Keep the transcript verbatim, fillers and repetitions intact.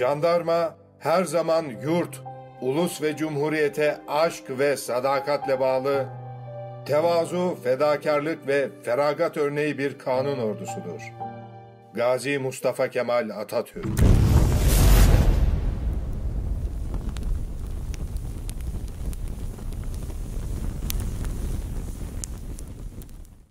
Jandarma her zaman yurt, ulus ve cumhuriyete aşk ve sadakatle bağlı, tevazu, fedakarlık ve feragat örneği bir kanun ordusudur. Gazi Mustafa Kemal Atatürk.